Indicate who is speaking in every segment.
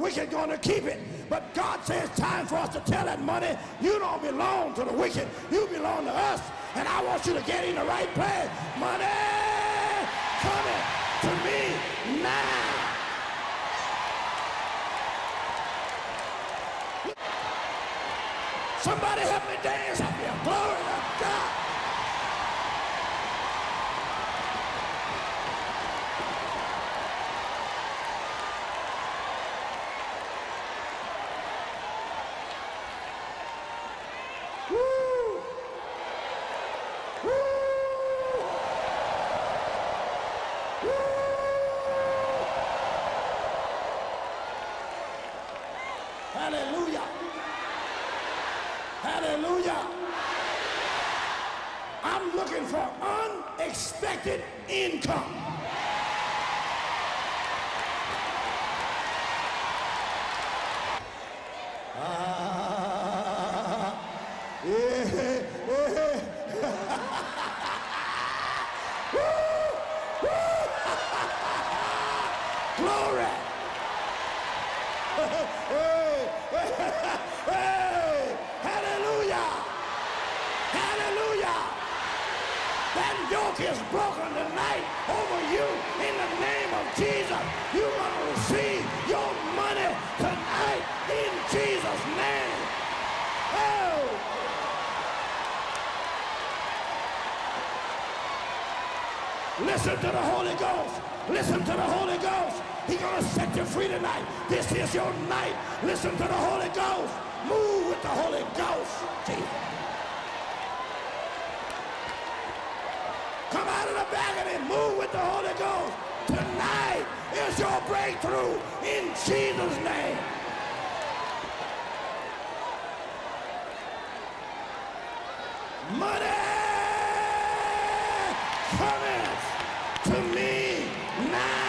Speaker 1: wicked going to keep it. But God says it's time for us to tell that money, you don't belong to the wicked. You belong to us. And I want you to get in the right place. Money coming to me now. Somebody help me dance up here. Glory to God. Hallelujah. Hallelujah. I'm looking for unexpected income. Glory. Hey, hallelujah. Hallelujah. That yoke is broken tonight over you in the name of Jesus. You're going to receive your money tonight in Jesus' name. Oh. Listen to the Holy Ghost. Listen to the Holy Ghost. He's going to set you free tonight. This is your night. Listen to the Holy Ghost. Move with the Holy Ghost. Jesus. Come out of the back of it. Move with the Holy Ghost. Tonight is your breakthrough in Jesus' name. Money coming to me now.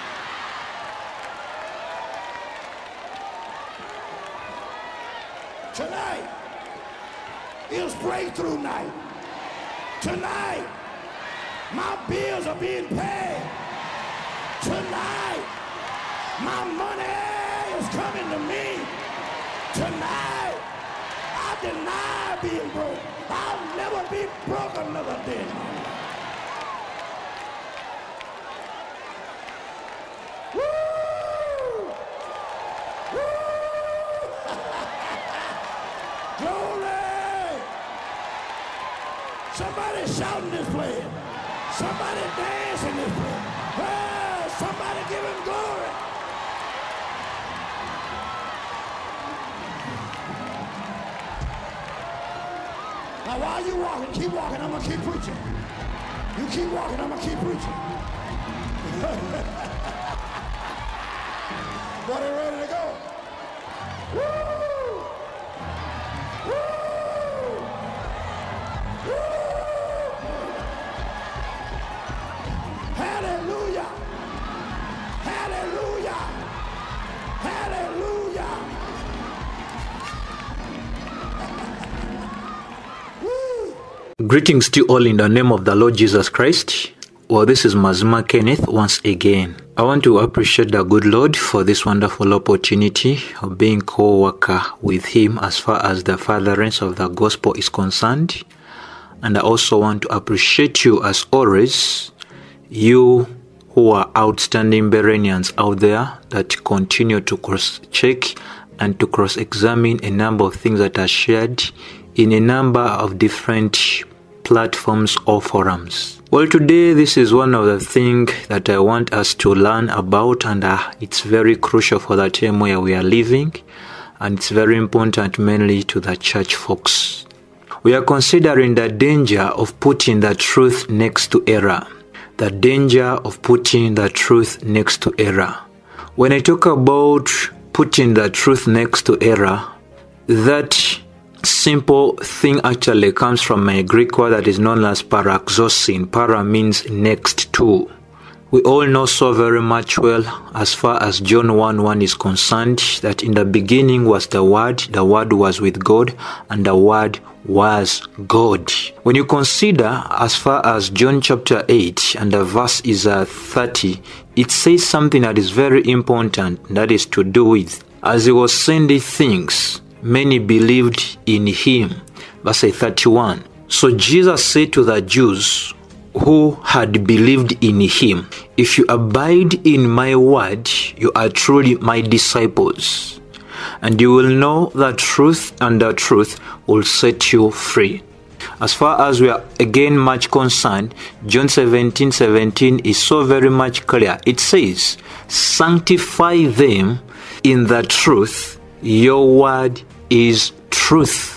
Speaker 1: Tonight is breakthrough night. Tonight, my bills are being paid. Tonight, my money is coming to me. Tonight, I deny being broke. I'll never be broke another day in my life. Woo! Woo! Glory! Somebody shouting this place. Somebody dancing this place. Oh, somebody give him glory. Now while you walking, keep walking, I'm going to keep preaching. You keep walking, I'm going to keep preaching. But they're ready to go. Woo! Woo! Woo! Hallelujah! Hallelujah! Hallelujah!
Speaker 2: Greetings to you all in the name of the Lord Jesus Christ. Well, this is Mazima Kenneth once again. I want to appreciate the good Lord for this wonderful opportunity of being co-worker with Him as far as the furtherance of the gospel is concerned. And I also want to appreciate you as always, you who are outstanding Bereans out there that continue to cross-check and to cross-examine a number of things that are shared in a number of different platforms or forums. Well, today this is one of the things that I want us to learn about, and it's very crucial for the time where we are living, and it's very important mainly to the church folks. We are considering the danger of putting the truth next to error. The danger of putting the truth next to error. When I talk about putting the truth next to error, that simple thing actually comes from a Greek word that is known as paraxosin. Para means next to. We all know so very much well, as far as John 1:1 is concerned, that in the beginning was the Word was with God, and the Word was God. When you consider as far as John chapter 8 and the verse is 30, it says something that is very important, that is to do with, as he was saying these things, many believed in him. Verse 31. So Jesus said to the Jews who had believed in him, if you abide in my word, you are truly my disciples, and you will know the truth, and the truth will set you free. As far as we are again much concerned, John 17:17 is so very much clear. It says, sanctify them in the truth, your word is truth.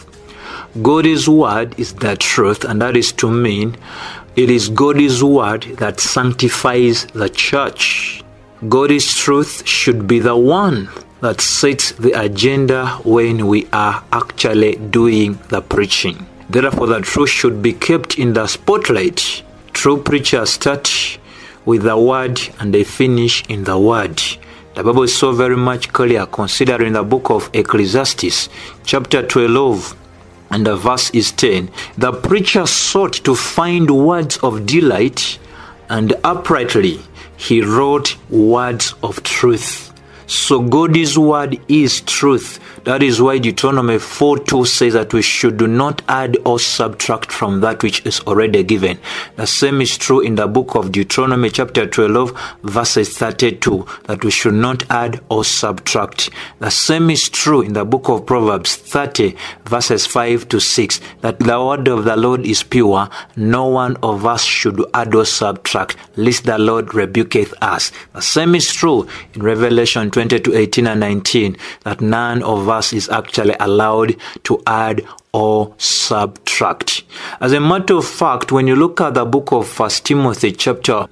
Speaker 2: God's word is the truth, and that is to mean it is God's word that sanctifies the church. God's truth should be the one that sets the agenda when we are actually doing the preaching. Therefore, the truth should be kept in the spotlight. True preachers start with the word and they finish in the word. The Bible is so very much clear, considering the book of Ecclesiastes, chapter 12, and the verse is 10. The preacher sought to find words of delight, and uprightly he wrote words of truth. So God's word is truth. That is why Deuteronomy 4:2 says that we should not add or subtract from that which is already given. The same is true in the book of Deuteronomy chapter 12 verses 32, that we should not add or subtract. The same is true in the book of Proverbs 30 verses 5-6, that the word of the Lord is pure, no one of us should add or subtract, lest the Lord rebuketh us. The same is true in Revelation 20-18 and 19, that none of us is actually allowed to add or subtract. As a matter of fact, when you look at the book of 1 Timothy chapter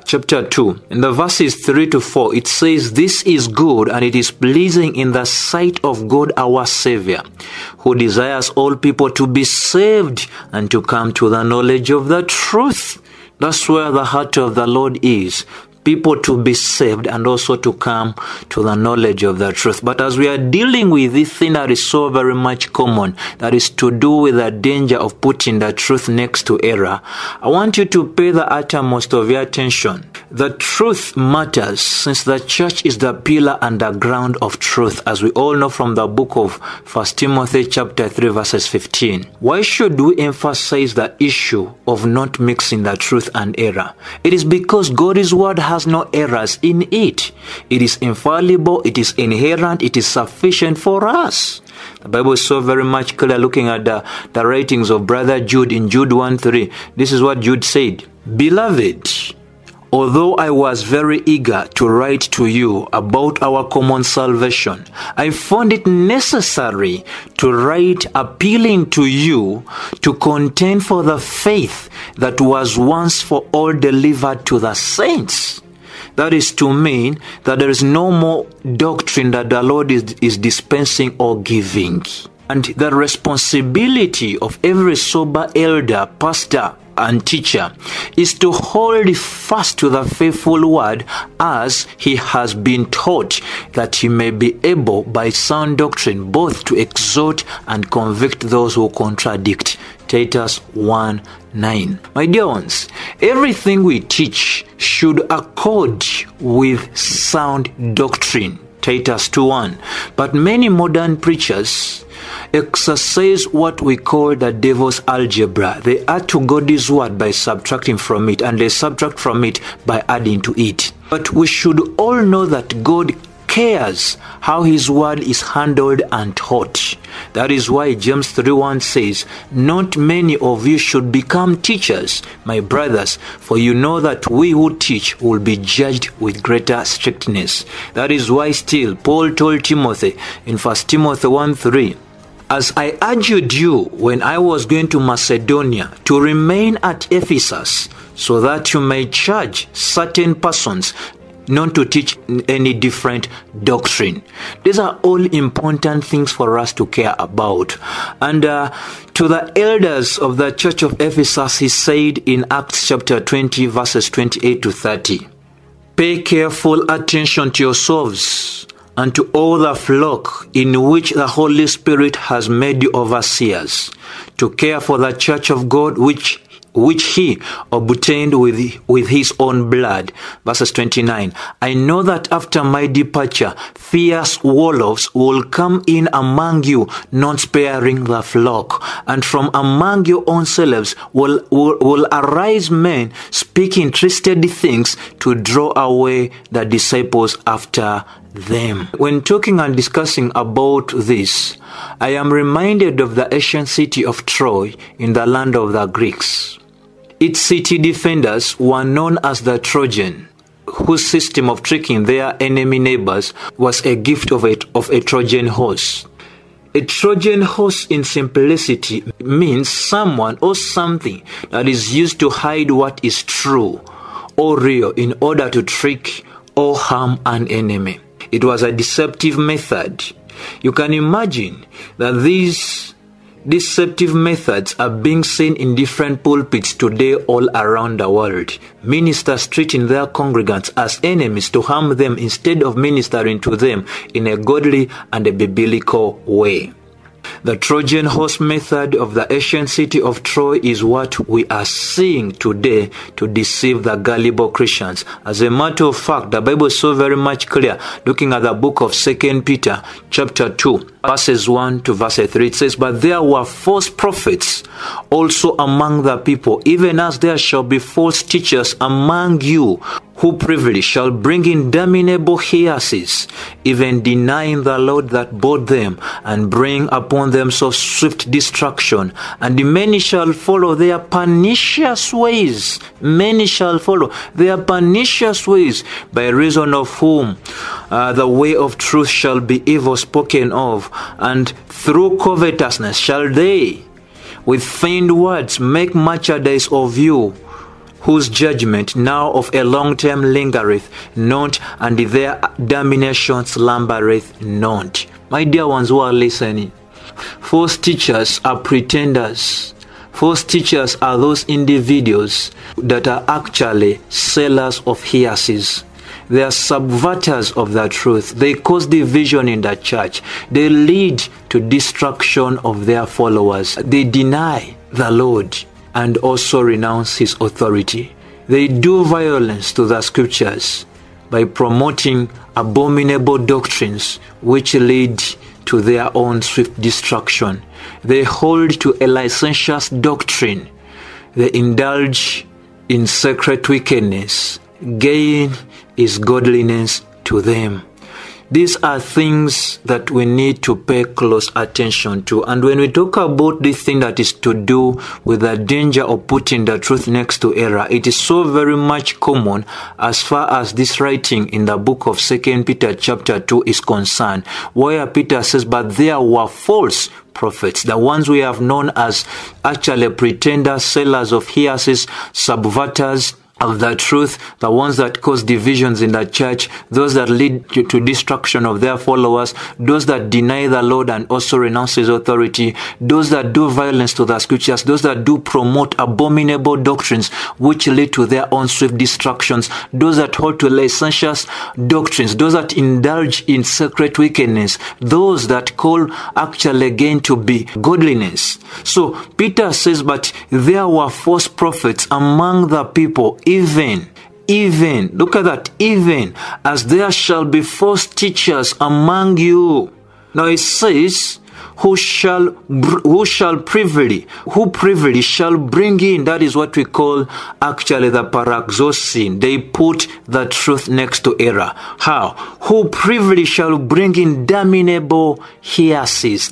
Speaker 2: 2, in the verses 3-4, it says, this is good and it is pleasing in the sight of God our Savior, who desires all people to be saved and to come to the knowledge of the truth. That's where the heart of the Lord is. People to be saved and also to come to the knowledge of the truth. But as we are dealing with this thing that is so very much common, that is to do with the danger of putting the truth next to error, I want you to pay the uttermost of your attention. The truth matters, since the church is the pillar and the ground of truth, as we all know from the book of 1 Timothy chapter 3 verses 15. Why should we emphasize the issue of not mixing the truth and error? It is because God's word has no errors in it. It is infallible, it is inherent, it is sufficient for us. The Bible is so very much clear, looking at the writings of Brother Jude in Jude 1:3. This is what Jude said. Beloved, although I was very eager to write to you about our common salvation, I found it necessary to write appealing to you to contend for the faith that was once for all delivered to the saints. That is to mean that there is no more doctrine that the Lord is dispensing or giving. And the responsibility of every sober elder, pastor, and teacher is to hold fast to the faithful word as he has been taught, that he may be able by sound doctrine both to exhort and convict those who contradict. Titus 1:9. My dear ones, everything we teach should accord with sound doctrine. Titus 2:1. But many modern preachers exercise what we call the devil's algebra. They add to God's word by subtracting from it, and they subtract from it by adding to it. But we should all know that God cares how his word is handled and taught. That is why James 3:1 says, not many of you should become teachers, my brothers, for you know that we who teach will be judged with greater strictness. That is why still Paul told Timothy in 1 Timothy 1:3, as I urged you when I was going to Macedonia to remain at Ephesus, so that you may charge certain persons not to teach any different doctrine. These are all important things for us to care about. And to the elders of the church of Ephesus, he said in Acts chapter 20 verses 28-30, pay careful attention to yourselves and to all the flock in which the Holy Spirit has made you overseers, to care for the church of God, which he obtained with his own blood. Verses 29. I know that after my departure, fierce warlords will come in among you, not sparing the flock. And from among your own selves will arise men speaking twisted things to draw away the disciples after them. When talking and discussing about this, I am reminded of the ancient city of Troy in the land of the Greeks. Its city defenders were known as the Trojan, whose system of tricking their enemy neighbors was a gift of a Trojan horse. A Trojan horse in simplicity means someone or something that is used to hide what is true or real in order to trick or harm an enemy. It was a deceptive method. You can imagine that these deceptive methods are being seen in different pulpits today all around the world. Ministers treating their congregants as enemies to harm them instead of ministering to them in a godly and a biblical way. The Trojan horse method of the ancient city of Troy is what we are seeing today to deceive the gullible Christians. As a matter of fact, the Bible is so very much clear. Looking at the book of 2 Peter chapter 2, verses 1 to verse 3, it says, But there were false prophets also among the people, even as there shall be false teachers among you, who privily shall bring in damnable heresies, even denying the Lord that bought them, and bring upon themselves swift destruction. And many shall follow their pernicious ways. Many shall follow their pernicious ways, by reason of whom the way of truth shall be evil spoken of. And through covetousness shall they, with feigned words, make merchandise of you, whose judgment now of a long time lingereth not, and their damnation slumbereth not. My dear ones who are listening, false teachers are pretenders. False teachers are those individuals that are actually sellers of heresies. They are subverters of the truth. They cause division in the church. They lead to destruction of their followers. They deny the Lord and also renounce his authority. They do violence to the scriptures by promoting abominable doctrines which lead to their own swift destruction. They hold to a licentious doctrine. They indulge in secret wickedness. Gain is godliness to them. These are things that we need to pay close attention to. And when we talk about this thing that is to do with the danger of putting the truth next to error, it is so very much common as far as this writing in the book of 2 Peter chapter 2 is concerned, where Peter says, But there were false prophets, the ones we have known as actually pretenders, sellers of heresies, subverters of the truth, the ones that cause divisions in the church, those that lead to destruction of their followers, those that deny the Lord and also renounce his authority, those that do violence to the scriptures, those that do promote abominable doctrines which lead to their own swift destructions, those that hold to licentious doctrines, those that indulge in secret wickedness, those that call actually again to be godliness. So Peter says, but there were false prophets among the people, even, look at that, even as there shall be false teachers among you. Now it says, who privily shall bring in, that is what we call actually the paraxosin. They put the truth next to error. How? Who privily shall bring in damnable heresies.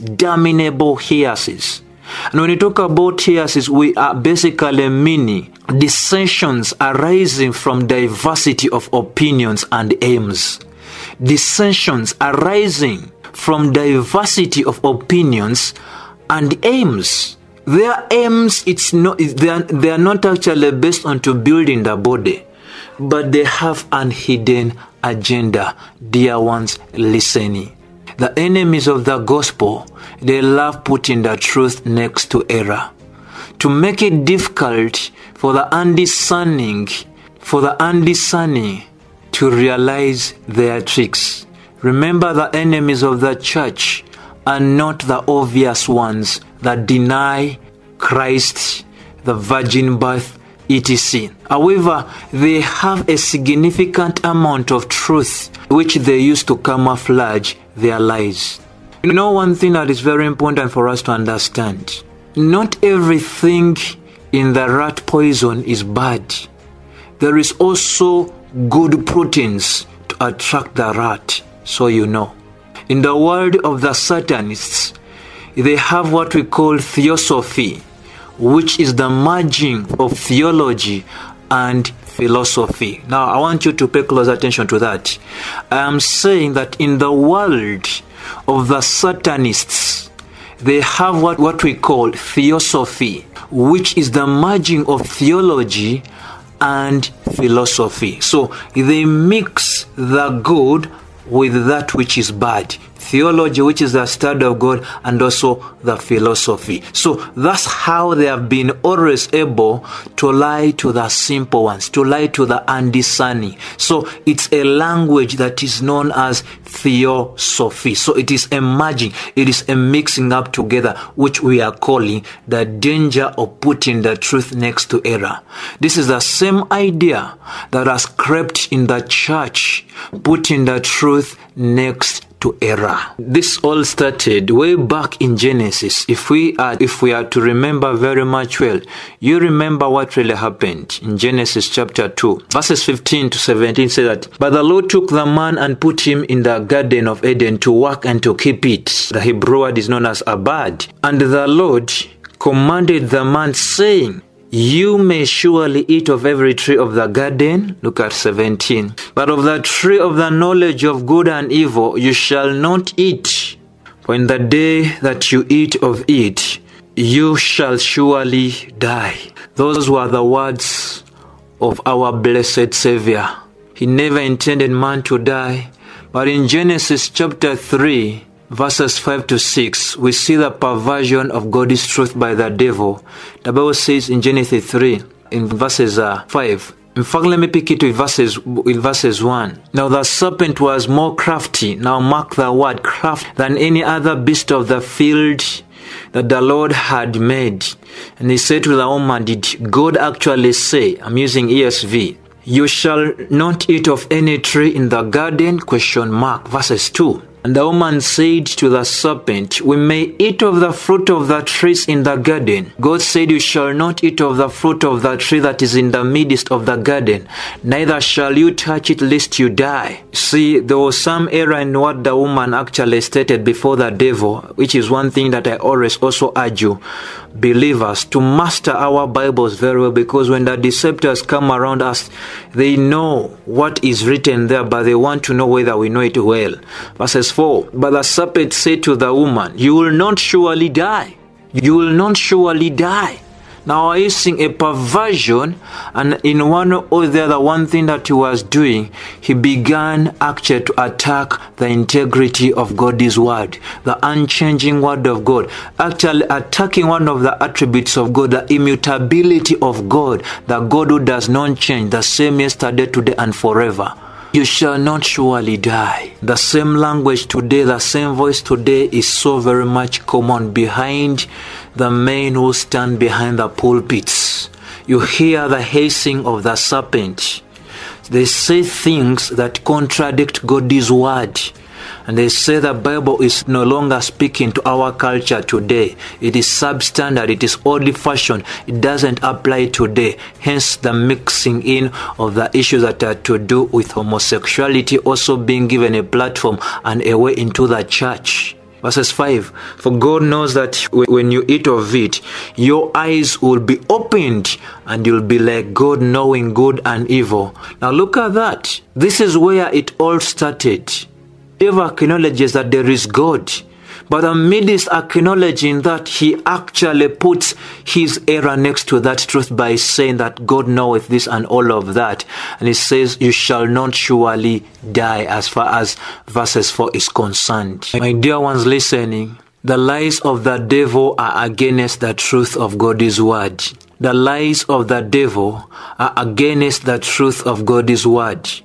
Speaker 2: And when you talk about heresies, we are basically meaning dissensions arising from diversity of opinions and aims. Dissensions arising from diversity of opinions and aims. Their aims, they are not actually based on to building the body, but they have an hidden agenda. Dear ones listening, the enemies of the gospel, they love putting the truth next to error, to make it difficult for the undiscerning to realize their tricks. Remember, the enemies of the church are not the obvious ones that deny Christ, the virgin birth, etc. However, they have a significant amount of truth which they use to camouflage their lies. You know, one thing that is very important for us to understand: not everything in the rat poison is bad. There is also good proteins to attract the rat, so you know. In the world of the Satanists, they have what we call theosophy, which is the merging of theology and philosophy. Now, I want you to pay close attention to that. I am saying that in the world of the Satanists, they have what we call theosophy, which is the merging of theology and philosophy. So they mix the good with that which is bad. Theology, which is the study of God, and also the philosophy. So that's how they have been always able to lie to the simple ones, to lie to the undiscerning. So it's a language that is known as theosophy. So it is a merging, it is a mixing up together, which we are calling the danger of putting the truth next to error. This is the same idea that has crept in the church, putting the truth next to error. This all started way back in Genesis. If we are to remember very much well, you remember what really happened in Genesis chapter 2, verses 15 to 17 say that, "But the Lord took the man and put him in the garden of Eden to work and to keep it." The Hebrew word is known as abad. "And the Lord commanded the man, saying, You may surely eat of every tree of the garden," look at 17, "but of the tree of the knowledge of good and evil you shall not eat. For in the day that you eat of it, you shall surely die." Those were the words of our blessed Savior. He never intended man to die. But in Genesis chapter 3, verses 5 to 6, we see the perversion of God's truth by the devil. The Bible says in Genesis 3, in verses 5. In fact, let me pick it with verses 1. "Now the serpent was more crafty," now mark the word craft, "than any other beast of the field that the Lord had made. And he said to the woman," did God actually say? I'm using ESV. "You shall not eat of any tree in the garden?" ? Verses 2. "And the woman said to the serpent, We may eat of the fruit of the trees in the garden. God said, You shall not eat of the fruit of the tree that is in the midst of the garden, neither shall you touch it, lest you die." See, there was some error in what the woman actually stated before the devil, which is one thing that I always also urge you, believers, to master our Bibles very well, because when the deceptors come around us, they know what is written there, but they want to know whether we know it well. Verses 4, "But the serpent said to the woman, You will not surely die. You will not surely die." Now, he's seeing a perversion, and in one or the other, one thing that he was doing, he began actually to attack the integrity of God's word, the unchanging word of God, actually attacking one of the attributes of God, the immutability of God, the God who does not change, the same yesterday, today, and forever. "You shall not surely die." The same language today, the same voice today is so very much common behind the men who stand behind the pulpits. You hear the hissing of the serpent. They say things that contradict God's word. And they say the Bible is no longer speaking to our culture today. It is substandard, it is old-fashioned, it doesn't apply today. Hence the mixing in of the issues that are to do with homosexuality also being given a platform and a way into the church. Verses 5, "For God knows that when you eat of it, your eyes will be opened and you'll be like God, knowing good and evil." Now look at that. This is where it all started. Devil acknowledges that there is God, but amidst acknowledging that, he actually puts his error next to that truth by saying that God knoweth this and all of that. And he says, "You shall not surely die," as far as verses 4 is concerned. My dear ones listening, the lies of the devil are against the truth of God's word. The lies of the devil are against the truth of God's word.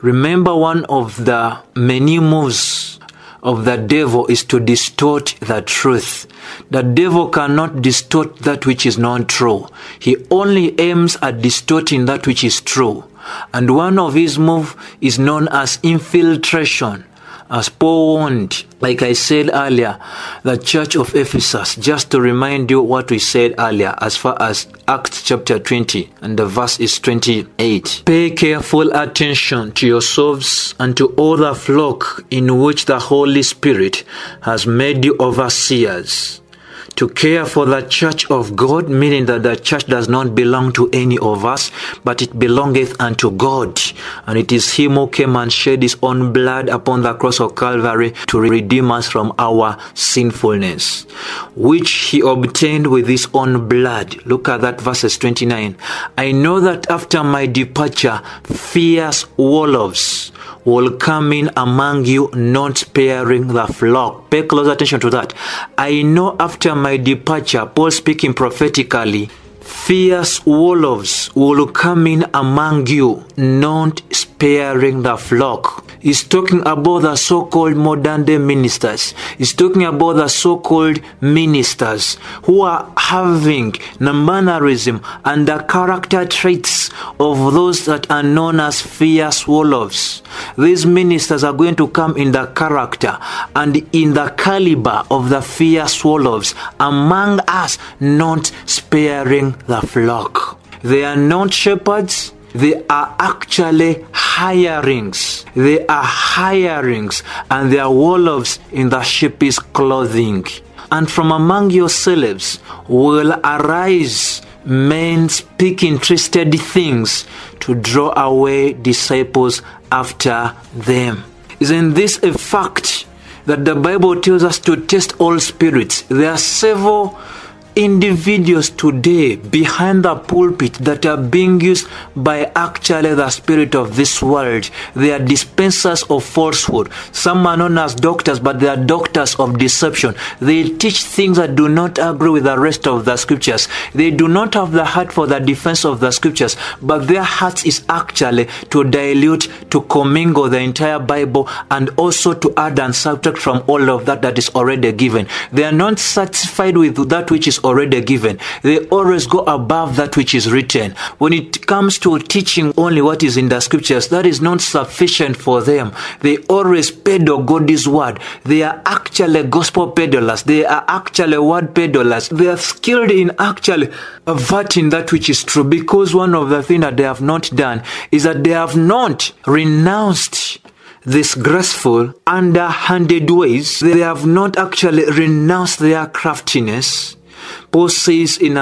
Speaker 2: Remember, one of the many moves of the devil is to distort the truth. The devil cannot distort that which is not true. He only aims at distorting that which is true. And one of his moves is known as infiltration. As Paul warned, like I said earlier, the church of Ephesus, just to remind you what we said earlier as far as Acts chapter 20 and the verse is 28. Pay careful attention to yourselves and to all the flock in which the Holy Spirit has made you overseers, to care for the church of God, meaning that the church does not belong to any of us, but it belongeth unto God. And it is him who came and shed his own blood upon the cross of Calvary to redeem us from our sinfulness, which he obtained with his own blood. Look at that, verses 29. I know that after my departure, fierce wolves will come in among you, not sparing the flock. Pay close attention to that. I know after my departure, Paul speaking prophetically, fierce wolves will come in among you, not sparing the flock. He's talking about the so-called modern day ministers. He's talking about the so-called ministers who are having the mannerism and the character traits of those that are known as fierce wolves. These ministers are going to come in the character and in the caliber of the fierce wolves among us, not sparing the flock. They are not shepherds. They are actually hirings. They are hirings, and they are wolves in the sheep's clothing. And from among yourselves will arise men speaking twisted things to draw away disciples after them. Isn't this a fact that the Bible tells us to test all spirits? There are several individuals today behind the pulpit that are being used by actually the spirit of this world. They are dispensers of falsehood. Some are known as doctors, but they are doctors of deception. They teach things that do not agree with the rest of the scriptures. They do not have the heart for the defense of the scriptures, but their heart is actually to dilute, to commingle the entire Bible, and also to add and subtract from all of that is already given. They are not satisfied with that which is already given. They always go above that which is written. When it comes to teaching only what is in the scriptures, that is not sufficient for them. They always peddle God's word. They are actually gospel peddlers. They are actually word peddlers. They are skilled in actually averting that which is true, because one of the things that they have not done is that they have not renounced this graceful, underhanded ways. They have not actually renounced their craftiness. Paul says in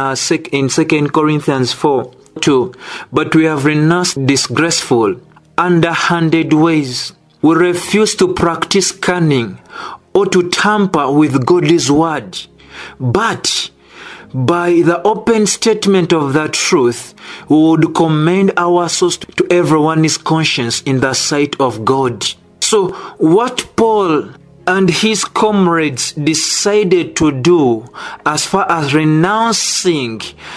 Speaker 2: 2 Corinthians 4:2, but we have renounced disgraceful, underhanded ways. We refuse to practice cunning or to tamper with God's word, but by the open statement of the truth, we would commend our souls to everyone's conscience in the sight of God. So what Paul and his comrades decided to do as far as renouncing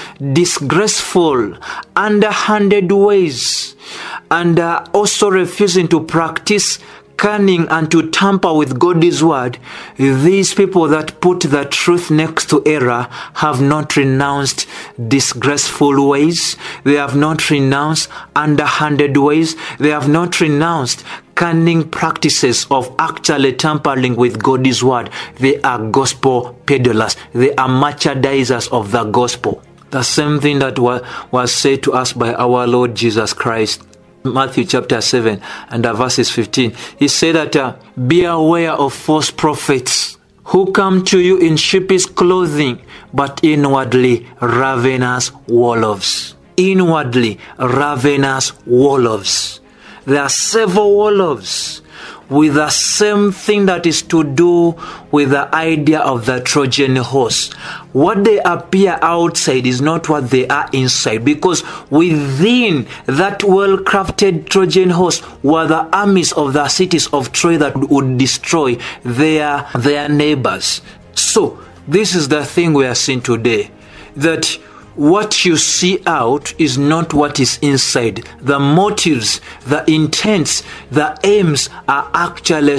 Speaker 2: disgraceful, underhanded ways, and also refusing to practice cunning and to tamper with God's word, these people that put the truth next to error have not renounced disgraceful ways. They have not renounced underhanded ways. They have not renounced cunning practices of actually tampering with God's word. They are gospel peddlers. They are merchandisers of the gospel. The same thing that was said to us by our Lord Jesus Christ. Matthew chapter 7 and verses 15. He said that be aware of false prophets who come to you in sheep's clothing, but inwardly ravenous wolves. Inwardly ravenous wolves. There are several wolves with the same thing that is to do with the idea of the Trojan horse. What they appear outside is not what they are inside, because within that well-crafted Trojan horse were the armies of the cities of Troy that would destroy their neighbors. So this is the thing we are seeing today, that what you see out is not what is inside. The motives, the intents, the aims are actually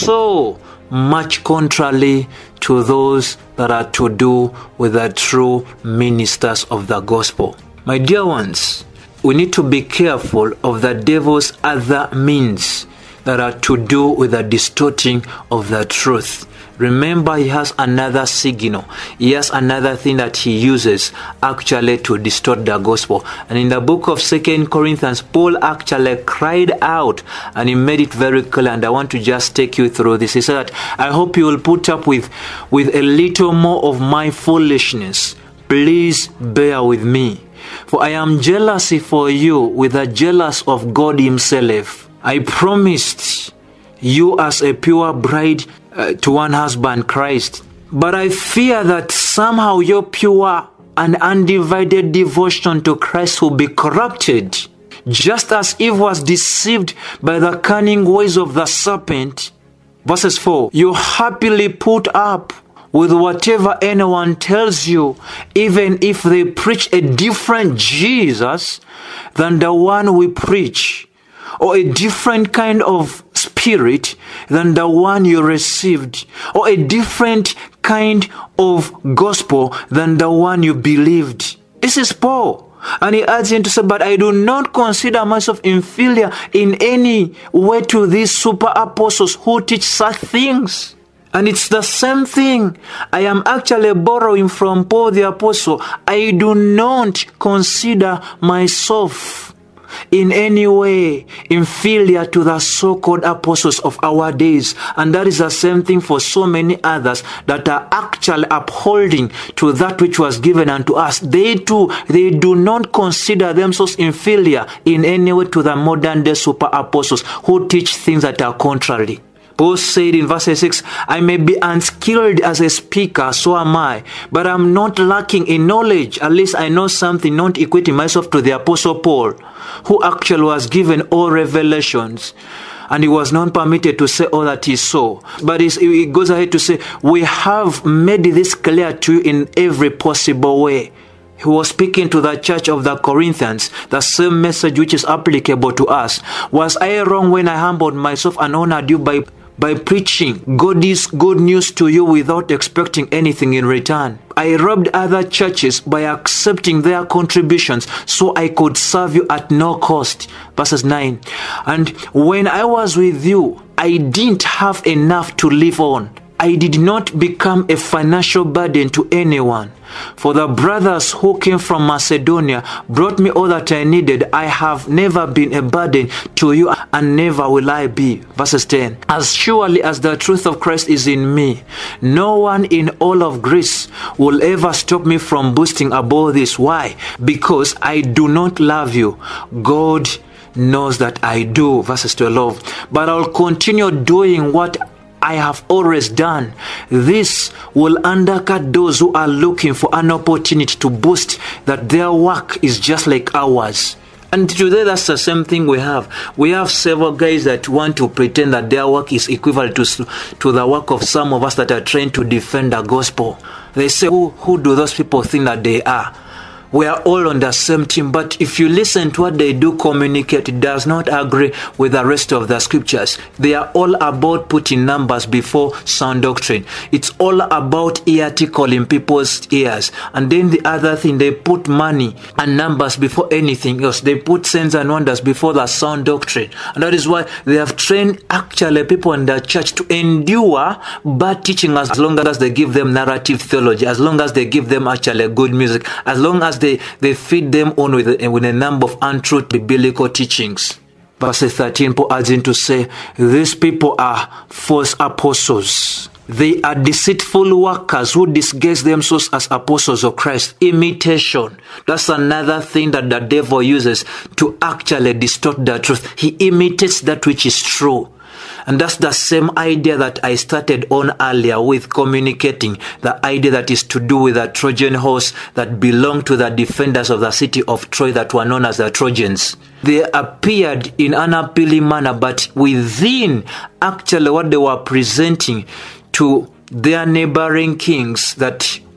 Speaker 2: so much contrary to those that are to do with the true ministers of the gospel. My dear ones, we need to be careful of the devil's other means that are to do with the distorting of the truth. Remember, he has another signal. He has another thing that he uses actually to distort the gospel. And in the book of 2 Corinthians, Paul actually cried out and he made it very clear. And I want to just take you through this. He said that, I hope you will put up with a little more of my foolishness. Please bear with me. For I am jealous for you with the jealous of God himself. I promised you as a pure bride to one husband, Christ. But I fear that somehow your pure and undivided devotion to Christ will be corrupted. Just as Eve was deceived by the cunning ways of the serpent. Verses 4. You happily put up with whatever anyone tells you, even if they preach a different Jesus than the one we preach, or a different kind of spirit than the one you received, or a different kind of gospel than the one you believed. This is Paul. And he adds in to say, but I do not consider myself inferior in any way to these super apostles who teach such things. And it's the same thing. I am actually borrowing from Paul the apostle. I do not consider myself in any way inferior to the so-called apostles of our days. And that is the same thing for so many others that are actually upholding to that which was given unto us. They too, they do not consider themselves inferior in any way to the modern day super apostles who teach things that are contrary. Paul said in verse 6, I may be unskilled as a speaker, so am I, but I'm not lacking in knowledge. At least I know something, not equating myself to the apostle Paul, who actually was given all revelations. And he was not permitted to say all that he saw. But he goes ahead to say, we have made this clear to you in every possible way. He was speaking to the church of the Corinthians, the same message which is applicable to us. Was I wrong when I humbled myself and honored you by preaching God's good news to you without expecting anything in return? I robbed other churches by accepting their contributions so I could serve you at no cost. Verses 9. And when I was with you, I didn't have enough to live on. I did not become a financial burden to anyone. For the brothers who came from Macedonia brought me all that I needed. I have never been a burden to you and never will I be. Verses 10. As surely as the truth of Christ is in me, no one in all of Greece will ever stop me from boasting about this. Why? Because I do not love you. God knows that I do. Verses 12. But I'll continue doing what I have always done. This will undercut those who are looking for an opportunity to boast that their work is just like ours. And today that's the same thing we have. We have several guys that want to pretend that their work is equivalent to the work of some of us that are trying to defend the gospel. They say, who do those people think that they are? We are all on the same team, but if you listen to what they do communicate, it does not agree with the rest of the scriptures. They are all about putting numbers before sound doctrine. It's all about ear tickling people's ears. And then the other thing, they put money and numbers before anything else. They put signs and wonders before the sound doctrine. And that is why they have trained actually people in the church to endure bad teaching as long as they give them narrative theology, as long as they give them actually good music, as long as they feed them on with a number of untrue biblical teachings. Verse 13, Paul adds in to say, these people are false apostles. They are deceitful workers who disguise themselves as apostles of Christ. Imitation. That's another thing that the devil uses to actually distort the truth. He imitates that which is true. And that's the same idea that I started on earlier with communicating. The idea that is to do with the Trojan horse that belonged to the defenders of the city of Troy that were known as the Trojans. They appeared in an appealing manner, but within actually what they were presenting to their neighboring kings that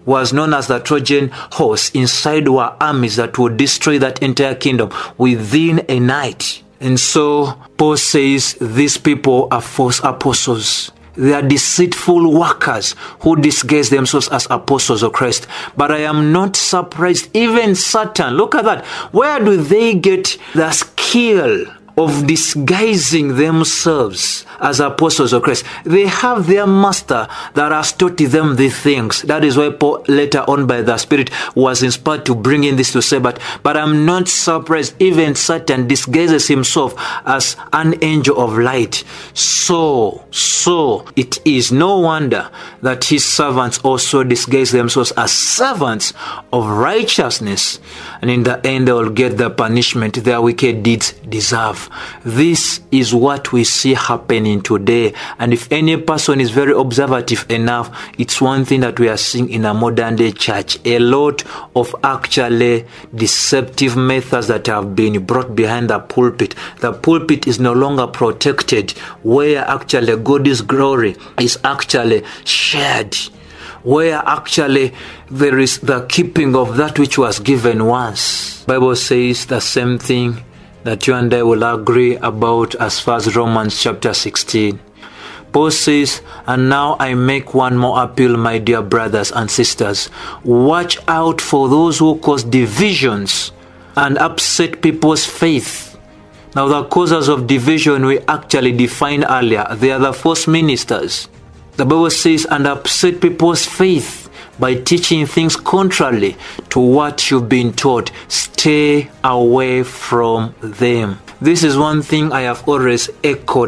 Speaker 2: was known as the Trojan horse. Inside were armies that would destroy that entire kingdom within a night. And so Paul says these people are false apostles. They are deceitful workers who disguise themselves as apostles of Christ. But I am not surprised. Even Satan, look at that. Where do they get the skill of disguising themselves as apostles of Christ? They have their master that has taught them these things. That is why Paul later on by the Spirit was inspired to bring in this to say, but I'm not surprised. Even Satan disguises himself as an angel of light. So it is no wonder that his servants also disguise themselves as servants of righteousness. And in the end, they will get the punishment their wicked deeds deserve. This is what we see happening today. And if any person is very observative enough, it's one thing that we are seeing in a modern day church. A lot of actually deceptive methods that have been brought behind the pulpit. The pulpit is no longer protected, where actually God's glory is actually shared, where actually there is the keeping of that which was given once. The Bible says the same thing that you and I will agree about as far as Romans chapter 16. Paul says, and now I make one more appeal, my dear brothers and sisters. Watch out for those who cause divisions and upset people's faith. Now the causes of division we actually defined earlier. They are the false ministers. The Bible says, and upset people's faith by teaching things contrary to what you've been taught. Stay away from them. This is one thing I have always echoed.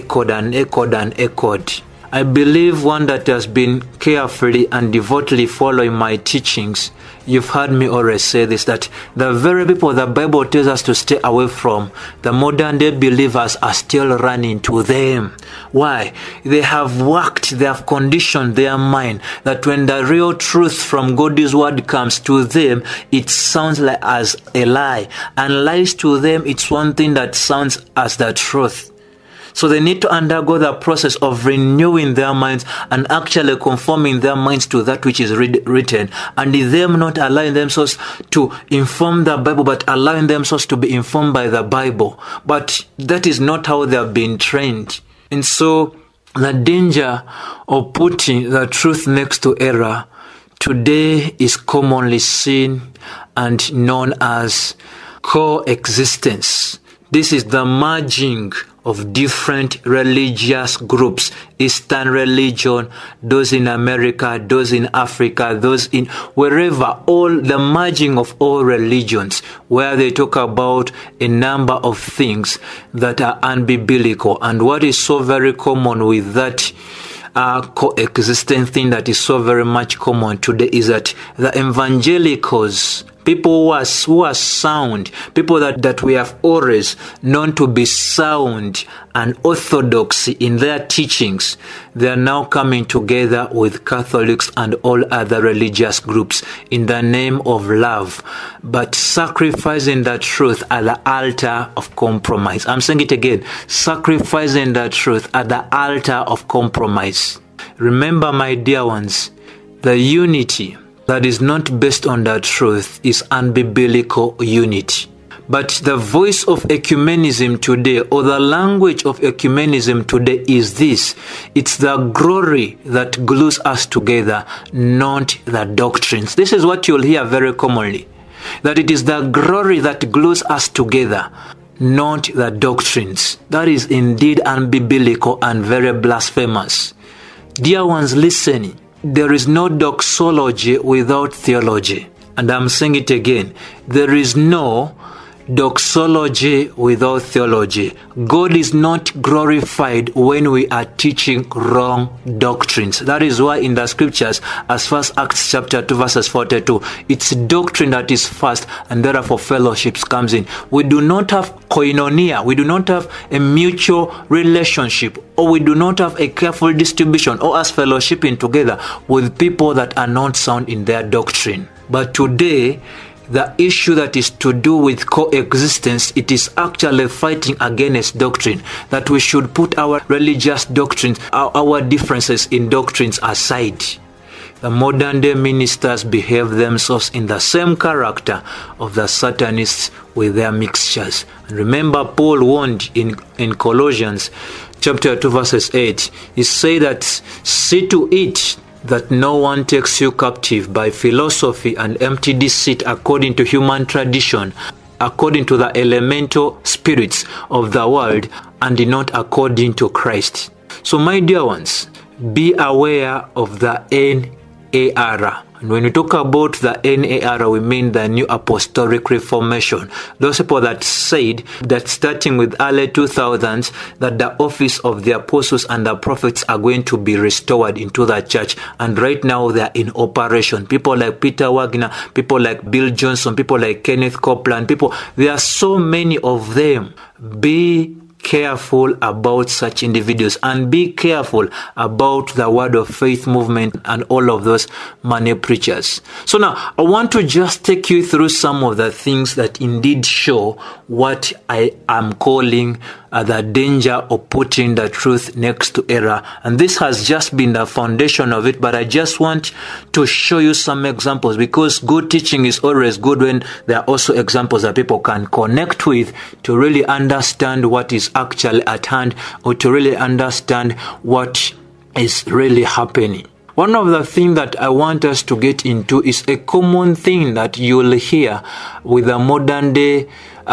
Speaker 2: I believe one that has been carefully and devotedly following my teachings. You've heard me always say this, that the very people the Bible tells us to stay away from, the modern day believers are still running to them. Why? They have worked, they have conditioned their mind that when the real truth from God's word comes to them, it sounds like as a lie. And lies to them, it's one thing that sounds as the truth. So they need to undergo the process of renewing their minds and actually conforming their minds to that which is written. And them not allowing themselves to inform the Bible, but allowing themselves to be informed by the Bible. But that is not how they have been trained. And so the danger of putting the truth next to error today is commonly seen and known as coexistence. This is the merging of different religious groups, Eastern religion, those in America, those in Africa, those in wherever, all the merging of all religions, where they talk about a number of things that are unbiblical. And what is so very common with that coexistent thing that is so very much common today is that the evangelicals, people who are sound, people that we have always known to be sound and orthodox in their teachings, they are now coming together with Catholics and all other religious groups in the name of love, but sacrificing the truth at the altar of compromise. I'm saying it again, sacrificing the truth at the altar of compromise. Remember, my dear ones, the unity that is not based on the truth is unbiblical unity. But the voice of ecumenism today, or the language of ecumenism today, is this. It's the glory that glues us together, not the doctrines. This is what you'll hear very commonly, that it is the glory that glues us together, not the doctrines. That is indeed unbiblical and very blasphemous. Dear ones listening, there is no doxology without theology. And I'm saying it again. There is no doxology without theology. God is not glorified when we are teaching wrong doctrines. That is why in the scriptures, as far as Acts chapter 2 verses 42, it's doctrine that is first, and therefore fellowships comes in. We do not have koinonia. We do not have a mutual relationship, or we do not have a careful distribution, or us fellowshipping together with people that are not sound in their doctrine. But today, the issue that is to do with coexistence, it is actually fighting against doctrine, that we should put our religious doctrines, our differences in doctrines aside. The modern day ministers behave themselves in the same character of the Satanists with their mixtures. And remember, Paul warned in Colossians chapter 2 verses 8. He said that, see to it that no one takes you captive by philosophy and empty deceit according to human tradition, according to the elemental spirits of the world, and not according to Christ. So my dear ones, be aware of the NAR. And when we talk about the NAR, we mean the New Apostolic Reformation. Those people that said that starting with early 2000s, that the office of the apostles and the prophets are going to be restored into the church. And right now they are in operation. People like Peter Wagner, people like Bill Johnson, people like Kenneth Copeland, there are so many of them. Be careful about such individuals, and be careful about the Word of Faith movement and all of those money preachers. So now I want to just take you through some of the things that indeed show what I am calling the danger of putting the truth next to error. And this has just been the foundation of it, but I just want to show you some examples, because good teaching is always good when there are also examples that people can connect with to really understand what is actually at hand, or to really understand what is really happening. One of the things that I want us to get into is a common thing that you'll hear with the modern day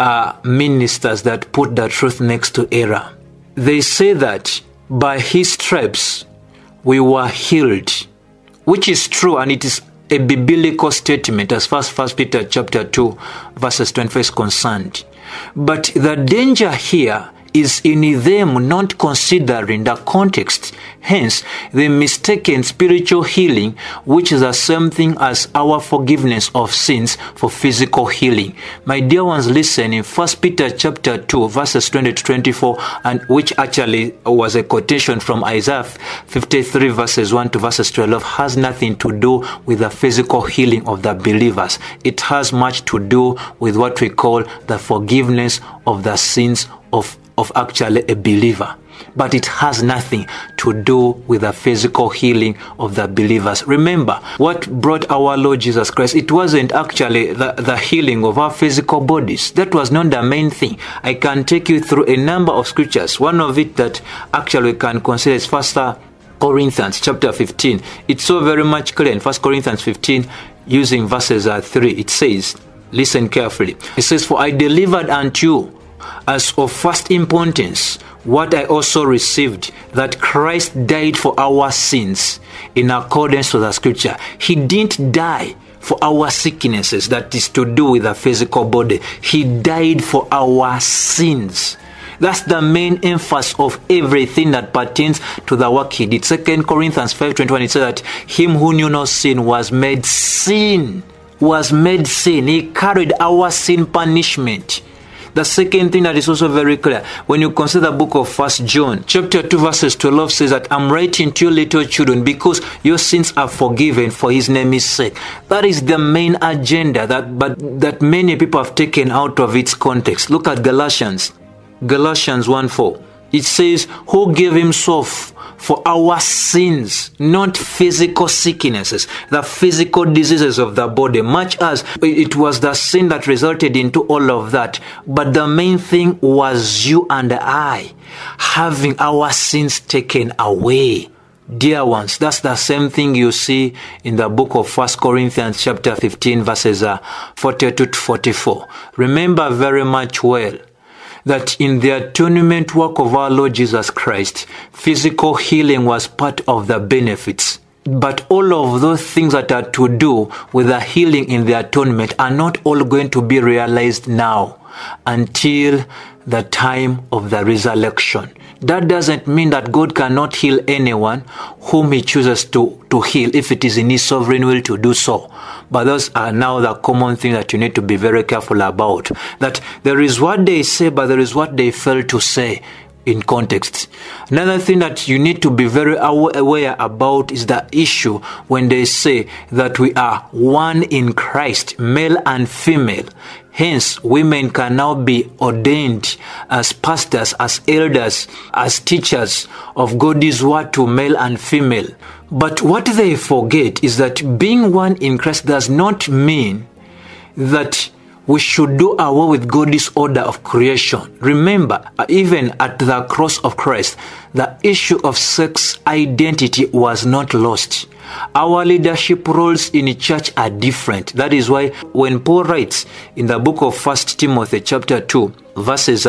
Speaker 2: ministers that put the truth next to error. They say that by his stripes we were healed, which is true, and it is a biblical statement as far as 1 Peter chapter 2 verses 25 is concerned. But the danger here is in them not considering the context. Hence, the mistaken spiritual healing, which is the same thing as our forgiveness of sins, for physical healing. My dear ones, listen, in 1 Peter chapter 2, verses 20 to 24, and which actually was a quotation from Isaiah 53, verses 1 to verses 12, has nothing to do with the physical healing of the believers. It has much to do with what we call the forgiveness of the sins of actually a believer. But it has nothing to do with the physical healing of the believers. Remember, what brought our Lord Jesus Christ, it wasn't actually the healing of our physical bodies. That was not the main thing. I can take you through a number of scriptures. One of it that actually we can consider is 1 Corinthians chapter 15. It's so very much clear in 1 Corinthians 15, using verses 3. It says, listen carefully. It says, for I delivered unto you as of first importance what I also received, that Christ died for our sins in accordance to the scripture. He didn't die for our sicknesses, that is to do with the physical body. He died for our sins. That's the main emphasis of everything that pertains to the work he did. 2 Corinthians 5:21, it says that him who knew no sin was made sin. He carried our sin punishment. The second thing that is also very clear, when you consider the book of 1 John, chapter 2 verses 12 says that I'm writing to you little children because your sins are forgiven for his name's sake. That is the main agenda that many people have taken out of its context. Look at Galatians 1:4. It says, who gave himself for our sins, not physical sicknesses, the physical diseases of the body, much as it was the sin that resulted into all of that. But the main thing was you and I having our sins taken away. Dear ones, that's the same thing you see in the book of 1 Corinthians chapter 15 verses 42 to 44. Remember very much well that in the atonement work of our Lord Jesus Christ, physical healing was part of the benefits. But all of those things that are to do with the healing in the atonement are not all going to be realized now until the time of the resurrection. That doesn't mean that God cannot heal anyone whom he chooses to heal if it is in his sovereign will to do so. But those are now the common thing that you need to be very careful about. That there is what they say, but there is what they fail to say in context. Another thing that you need to be very aware about is the issue when they say that we are one in Christ, male and female. Hence, women can now be ordained as pastors, as elders, as teachers of God's word to male and female. But what they forget is that being one in Christ does not mean that we should do away with God's order of creation. Remember, even at the cross of Christ, the issue of sex identity was not lost. Our leadership roles in the church are different. That is why when Paul writes in the book of 1 Timothy chapter 2, verses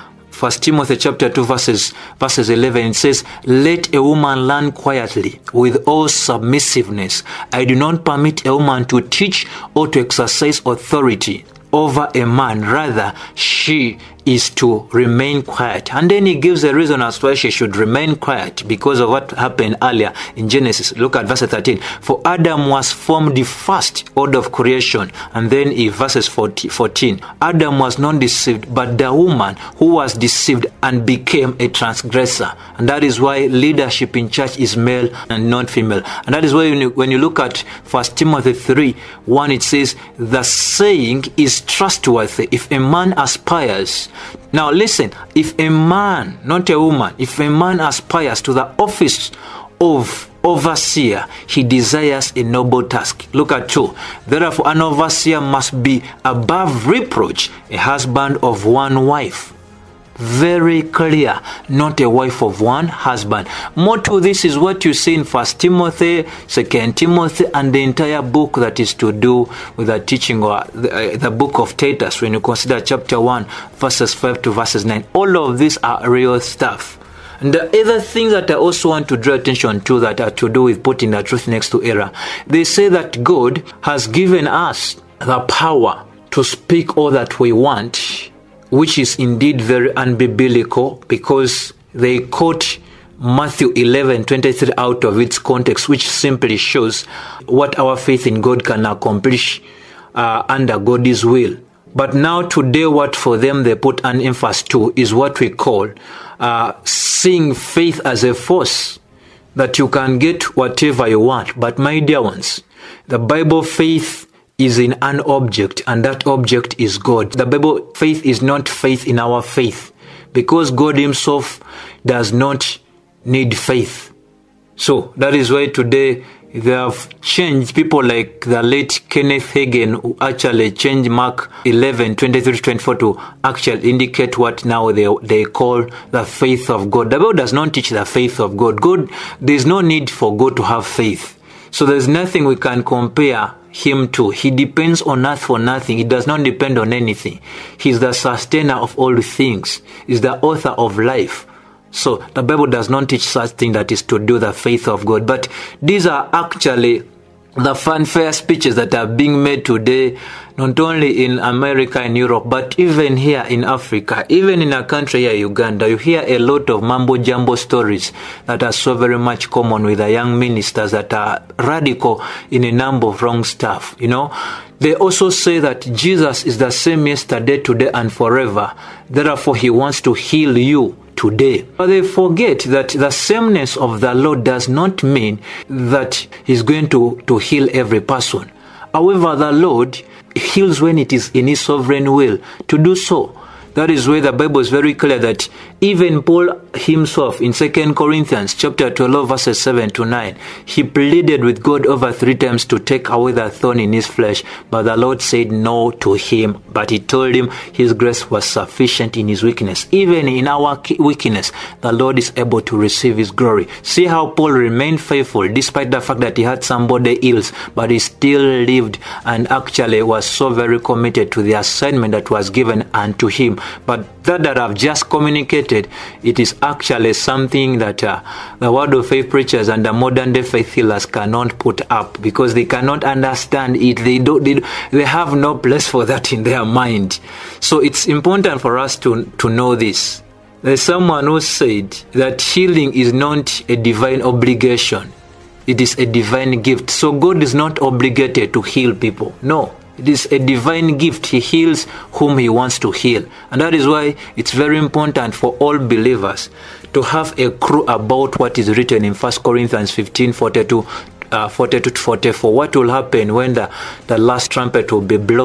Speaker 2: 1 Timothy chapter 2 verses 11, it says, "Let a woman learn quietly with all submissiveness. I do not permit a woman to teach or to exercise authority over a man. Rather, she is to remain quiet." And then he gives a reason as to why she should remain quiet, because of what happened earlier in Genesis. Look at verse 13. "For Adam was formed the first order of creation." And then in verses 14, "Adam was not deceived, but the woman who was deceived and became a transgressor." And that is why leadership in church is male and not female. And that is why when you look at 1 Timothy 3:1, it says, "The saying is trustworthy. If a man aspires..." Now listen, if a man, not a woman, if a man aspires to the office of overseer, he desires a noble task. Look at 2. "Therefore an overseer must be above reproach, a husband of one wife." Very clear, not a wife of one husband. More to this is what you see in 1 Timothy, 2 Timothy, and the entire book that is to do with the teaching, or the book of Titus, when you consider chapter 1, verses 5 to verses 9. All of these are real stuff. And the other thing that I also want to draw attention to that are to do with putting the truth next to error. They say that God has given us the power to speak all that we want, which is indeed very unbiblical, because they quote Matthew 11:23 out of its context, which simply shows what our faith in God can accomplish under God's will. But now today, what for them they put an emphasis to is what we call seeing faith as a force, that you can get whatever you want. But my dear ones, the Bible faith is in an object, and that object is God. The Bible faith is not faith in our faith, because God himself does not need faith. So that is why today they have changed, people like the late Kenneth Hagin, who actually changed Mark 11:23-24 to actually indicate what now they call the faith of God. The Bible does not teach the faith of God. There is no need for God to have faith. So there's nothing we can compare him to. He depends on us for nothing. He does not depend on anything. He's the sustainer of all things. He's the author of life. So the Bible does not teach such thing that is to do the faith of God. But these are actually the fanfare speeches that are being made today, not only in America and Europe, but even here in Africa, even in a country here, Uganda. You hear a lot of mambo-jumbo stories that are so very much common with the young ministers that are radical in a number of wrong stuff, you know. They also say that Jesus is the same yesterday, today, and forever. Therefore, he wants to heal you today. But they forget that the sameness of the Lord does not mean that he's going to heal every person. However, the Lord heals when it is in his sovereign will to do so. That is where the Bible is very clear that even Paul himself in 2 Corinthians chapter 12 verses 7 to 9, he pleaded with God over 3 times to take away the thorn in his flesh, but the Lord said no to him. But he told him his grace was sufficient in his weakness. Even in our weakness, the Lord is able to receive his glory. See how Paul remained faithful despite the fact that he had somebody ills, but he still lived and actually was so very committed to the assignment that was given unto him. But that I've just communicated, it is actually something that the Word of Faith preachers and the modern day faith healers cannot put up, because they cannot understand it. They have no place for that in their mind. So it's important for us to know this. There's someone who said that healing is not a divine obligation. It is a divine gift. So God is not obligated to heal people. No. It is a divine gift. He heals whom he wants to heal. And that is why it's very important for all believers to have a clue about what is written in 1 Corinthians 15:42-44. What will happen when the last trumpet will be blown?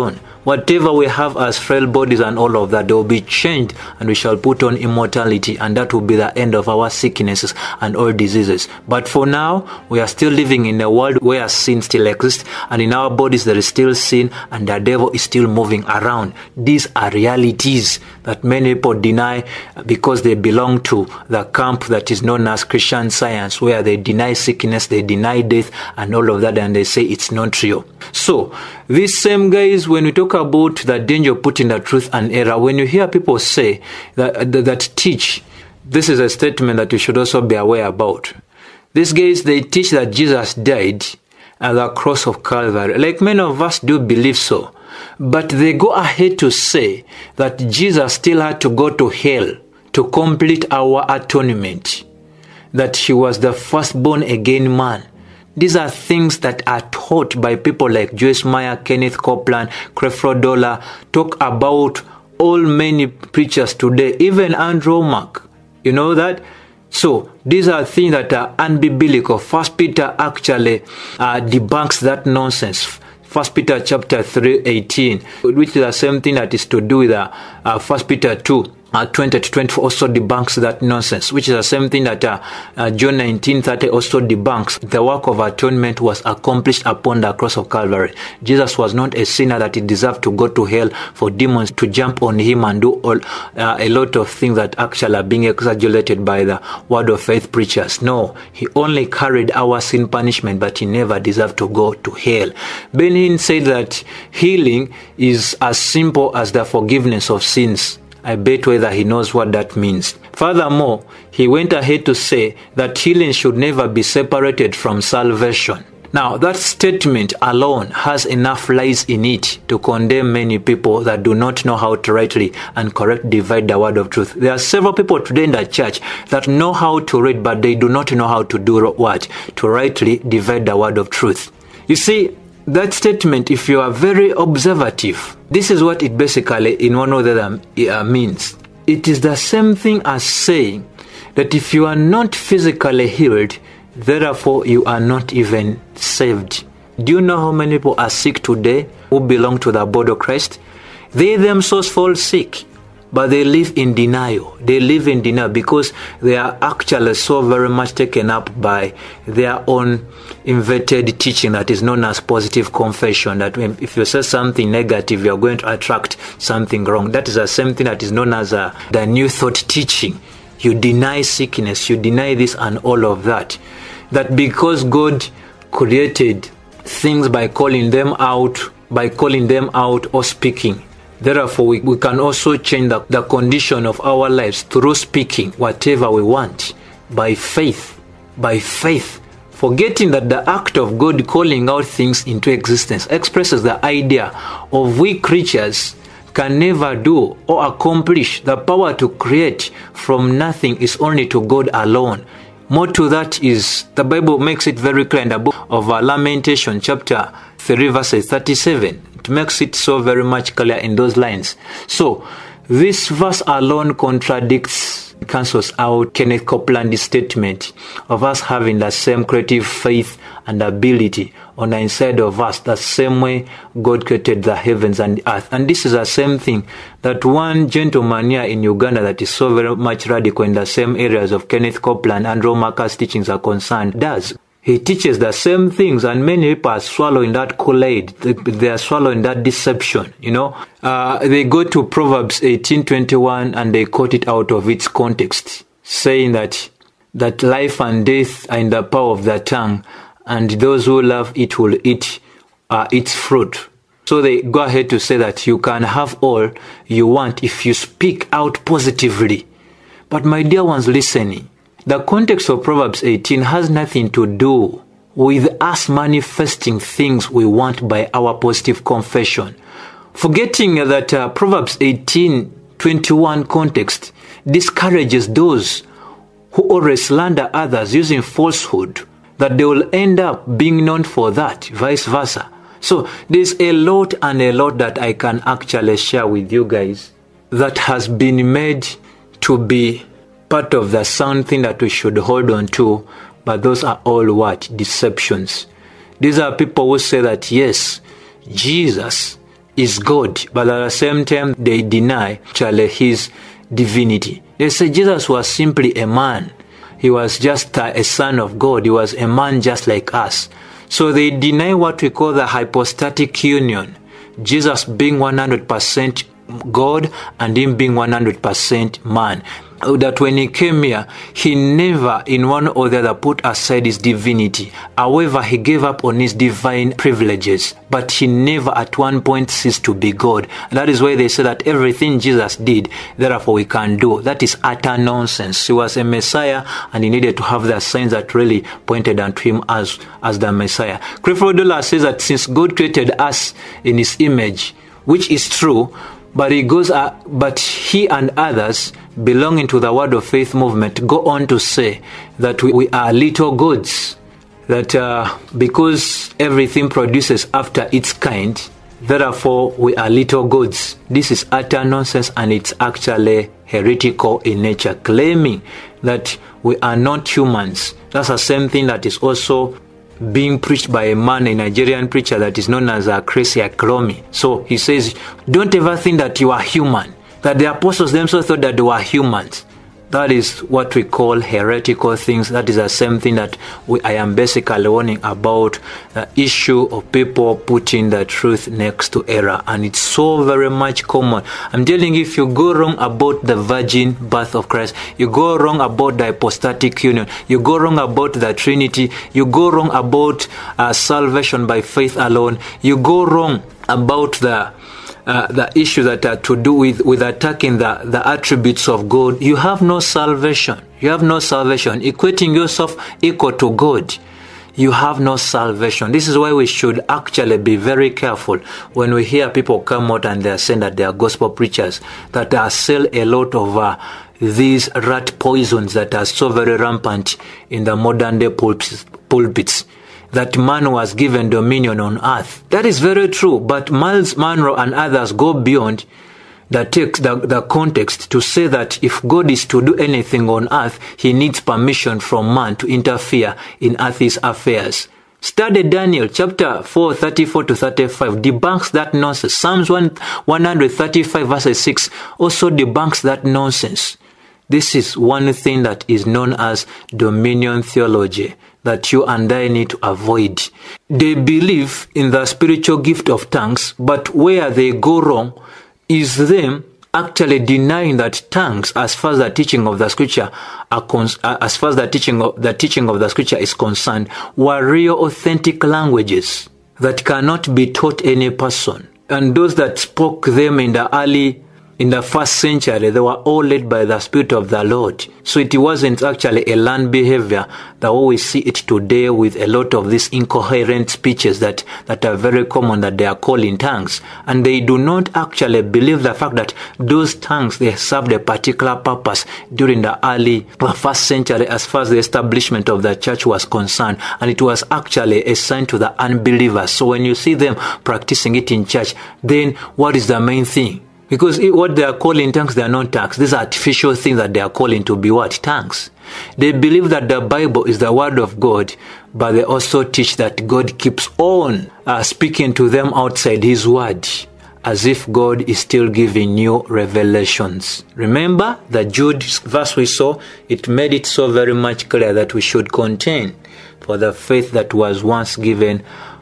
Speaker 2: Whatever we have as frail bodies and all of that, they will be changed, and we shall put on immortality, and that will be the end of our sicknesses and all diseases. But for now, we are still living in a world where sin still exists, and in our bodies there is still sin, and the devil is still moving around. These are realities that many people deny because they belong to the camp that is known as Christian Science, where they deny sickness, they deny death, and all of that, and they say it's not real. So, these same guys, when we talk about the danger of putting the truth and error, when you hear people say that teach, this is a statement that you should also be aware about. These guys, they teach that Jesus died at the cross of Calvary. Like many of us do believe so. But they go ahead to say that Jesus still had to go to hell to complete our atonement. That he was the firstborn again man. These are things that are taught by people like Joyce Meyer, Kenneth Copeland, Creflo Dollar, talk about all many preachers today, even Andrew Mark. You know that? So, these are things that are unbiblical. 1 Peter actually debunks that nonsense. 1 Peter chapter 3:18, which is the same thing that is to do with 1 Peter 2:20-24 also debunks that nonsense, which is the same thing that John 19:30 also debunks. The work of atonement was accomplished upon the cross of Calvary. Jesus was not a sinner that he deserved to go to hell for demons to jump on him and do a lot of things that actually are being exaggerated by the word of faith preachers. No, he only carried our sin punishment, but he never deserved to go to hell. Ben Hinn said that healing is as simple as the forgiveness of sins. I bet whether he knows what that means. Furthermore, he went ahead to say that healing should never be separated from salvation. Now, that statement alone has enough lies in it to condemn many people that do not know how to rightly and correctly divide the word of truth. There are several people today in the church that know how to read, but they do not know how to do what? To rightly divide the word of truth. You see, that statement, if you are very observative, this is what it basically, in one or the other, means. It is the same thing as saying that if you are not physically healed, therefore you are not even saved. Do you know how many people are sick today who belong to the body of Christ? They themselves fall sick, but they live in denial. They live in denial because they are actually so very much taken up by their own inverted teaching that is known as positive confession, that if you say something negative, you are going to attract something wrong. That is the same thing that is known as the New Thought teaching. You deny sickness, you deny this and all of that. That because God created things by calling them out or speaking, therefore, we can also change the condition of our lives through speaking whatever we want by faith. By faith. Forgetting that the act of God calling out things into existence expresses the idea of we creatures can never do or accomplish. The power to create from nothing is only to God alone. More to that is, the Bible makes it very clear in the book of Lamentation, chapter 3, verses 37. It makes it so very much clear in those lines. So, this verse alone cancels out Kenneth Copeland's statement of us having the same creative faith and ability on the inside of us, the same way God created the heavens and the earth. And this is the same thing that one gentleman here in Uganda that is so very much radical in the same areas of Kenneth Copeland and Andrew Mark's teachings are concerned does. He teaches the same things, and many people are swallowing that Kool-Aid. They are swallowing that deception, you know. They go to Proverbs 18:21 and they quote it out of its context, saying that life and death are in the power of the tongue, and those who love it will eat its fruit. So they go ahead to say that you can have all you want if you speak out positively. But my dear ones listening, the context of Proverbs 18 has nothing to do with us manifesting things we want by our positive confession. Forgetting that Proverbs 18:21 context discourages those who always slander others using falsehood, that they will end up being known for that, vice versa. So there's a lot that I can actually share with you guys that has been made to be part of the sound thing that we should hold on to, but those are all what? Deceptions. These are people who say that yes, Jesus is God, but at the same time they deny actually his divinity. They say Jesus was simply a man. He was just a son of God. He was a man just like us. So they deny what we call the hypostatic union. Jesus being 100% God and him being 100% man. That when he came here, he never in one or the other put aside his divinity. However, he gave up on his divine privileges, but he never at one point ceased to be God. And that is why they say that everything Jesus did, therefore we can do. That is utter nonsense. He was a Messiah and he needed to have the signs that really pointed unto him as the Messiah. Creflo says that since God created us in his image, which is true, but he and others belonging to the Word of Faith movement go on to say that we are little gods, that because everything produces after its kind, therefore we are little gods. This is utter nonsense, and it's actually heretical in nature, claiming that we are not humans. That's the same thing that is also being preached by a man, a Nigerian preacher that is known as Crazy Aklomi. So he says, don't ever think that you are human. That the apostles themselves thought that they were humans. That is what we call heretical things. That is the same thing that I am basically warning about, the issue of people putting the truth next to error. And it's so very much common. I'm telling you, if you go wrong about the virgin birth of Christ, you go wrong about the hypostatic union, you go wrong about the Trinity, you go wrong about salvation by faith alone, you go wrong about the issues that are to do with attacking the attributes of God, you have no salvation. You have no salvation. Equating yourself equal to God, you have no salvation. This is why we should actually be very careful when we hear people come out and they are saying that they are gospel preachers, that they sell a lot of these rat poisons that are so very rampant in the modern day pulpits. That man was given dominion on earth. That is very true, but Miles Monroe and others go beyond the text, the context, to say that if God is to do anything on earth, he needs permission from man to interfere in earth's affairs. Study Daniel chapter 4, 34 to 35, debunks that nonsense. Psalms 135 verse 6 also debunks that nonsense. This is one thing that is known as dominion theology that you and I need to avoid. They believe in the spiritual gift of tongues, but where they go wrong is them actually denying that tongues, as far as the teaching of the scripture the teaching of the scripture is concerned, were real authentic languages that cannot be taught any person. And those that spoke them in the first century, they were all led by the Spirit of the Lord. So it wasn't actually a learned behavior that we see it today with a lot of these incoherent speeches that are very common, that they are called in tongues. And they do not actually believe the fact that those tongues, they served a particular purpose during the first century as far as the establishment of the church was concerned. And it was actually a sign to the unbelievers. So when you see them practicing it in church, then what is the main thing? Because what they are calling tongues, they are not tongues. These are artificial things that they are calling to be what? Tongues. They believe that the Bible is the word of God, but they also teach that God keeps on speaking to them outside his word, as if God is still giving new revelations. Remember the Jude verse we saw? It made it so very much clear that we should contend for the faith that was once given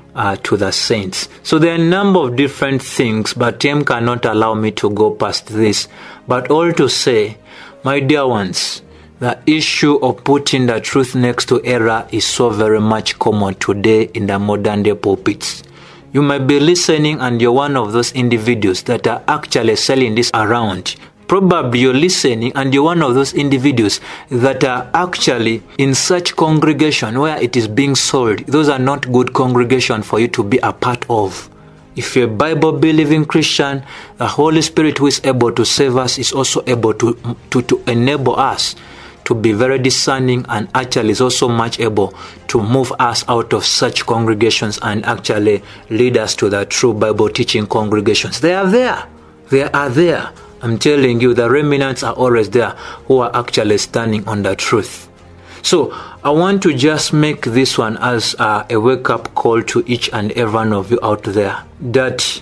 Speaker 2: to the saints. So there are a number of different things, but time cannot allow me to go past this. But all to say, my dear ones, the issue of putting the truth next to error is so very much common today in the modern day pulpits. You might be listening and you're one of those individuals that are actually selling this around. Probably you're listening and you're one of those individuals that are actually in such congregation where it is being sold. Those are not good congregation for you to be a part of. If you're a Bible-believing Christian, the Holy Spirit who is able to save us is also able to enable us to be very discerning, and actually is also much able to move us out of such congregations and actually lead us to the true Bible teaching congregations. They are there. They are there. I'm telling you, the remnants are always there who are actually standing on the truth. So I want to just make this one as a wake-up call to each and every one of you out there, that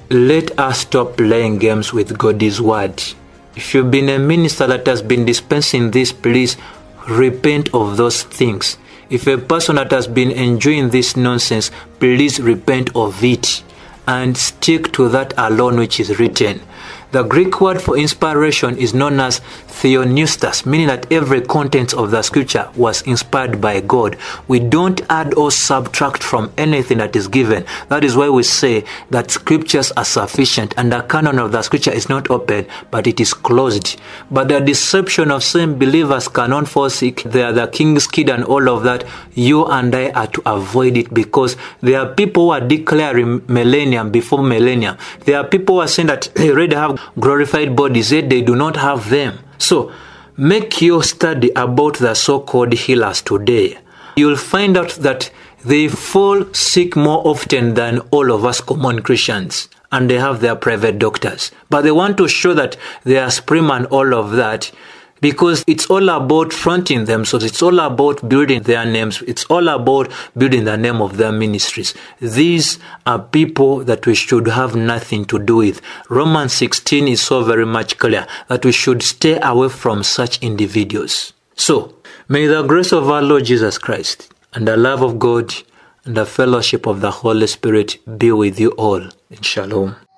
Speaker 2: let us stop playing games with God's word. If you've been a minister that has been dispensing this, please repent of those things. If a person that has been enjoying this nonsense, please repent of it and stick to that alone which is written. The Greek word for inspiration is known as theopneustos, meaning that every content of the scripture was inspired by God. We don't add or subtract from anything that is given. That is why we say that scriptures are sufficient, and the canon of the scripture is not open, but it is closed. But the deception of saying believers cannot forsake, they are the king's kid and all of that, you and I are to avoid it, because there are people who are declaring millennium before millennium. There are people who are saying that they already have glorified bodies, yet they do not have them. So make your study about the so-called healers today. You'll find out that they fall sick more often than all of us common Christians, and they have their private doctors. But they want to show that they are supreme and all of that, because it's all about fronting them. So it's all about building their names. It's all about building the name of their ministries. These are people that we should have nothing to do with. Romans 16 is so very much clear that we should stay away from such individuals. So may the grace of our Lord Jesus Christ and the love of God and the fellowship of the Holy Spirit be with you all. Shalom.